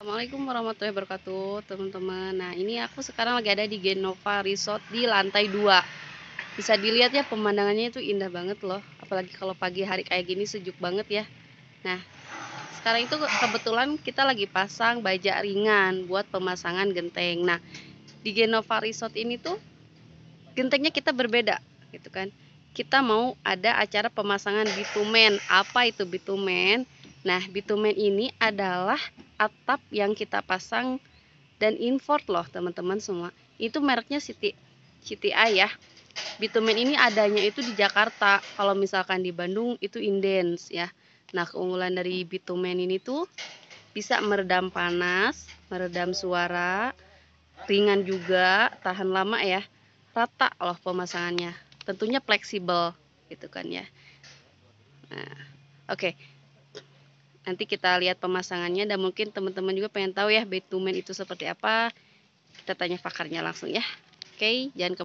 Assalamualaikum warahmatullahi wabarakatuh, teman-teman. Nah, ini aku sekarang lagi ada di Genova Resort di lantai 2. Bisa dilihat ya, pemandangannya itu indah banget loh. Apalagi kalau pagi hari kayak gini sejuk banget ya. Nah, sekarang itu kebetulan kita lagi pasang baja ringan buat pemasangan genteng. Nah, di Genova Resort ini tuh gentengnya kita berbeda gitu kan. Kita mau ada acara pemasangan bitumen. Apa itu bitumen? Nah, bitumen ini adalah atap yang kita pasang dan import loh teman-teman semua. Itu mereknya CTI ya. Bitumen ini adanya itu di Jakarta. Kalau misalkan di Bandung itu Indens ya. Nah, keunggulan dari bitumen ini tuh bisa meredam panas, meredam suara, ringan juga, tahan lama ya. Rata loh pemasangannya. Tentunya fleksibel gitu kan ya. Nah, oke. Nanti kita lihat pemasangannya dan mungkin teman-teman juga pengen tahu ya bitumen itu seperti apa. Kita tanya pakarnya langsung ya. Oke, jangan